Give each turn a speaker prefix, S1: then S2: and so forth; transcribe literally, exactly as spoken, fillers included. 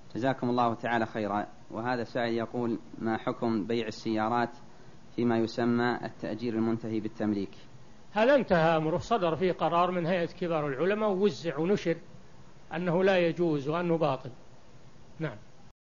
S1: جزاكم الله تعالى خيرا. وهذا سائل يقول: ما حكم بيع السيارات فيما يسمى التأجير المنتهي بالتمليك؟
S2: هذا انتهى أمره، صدر فيه قرار من هيئة كبار العلماء ووزع ونشر أنه لا يجوز وأنه باطل. نعم.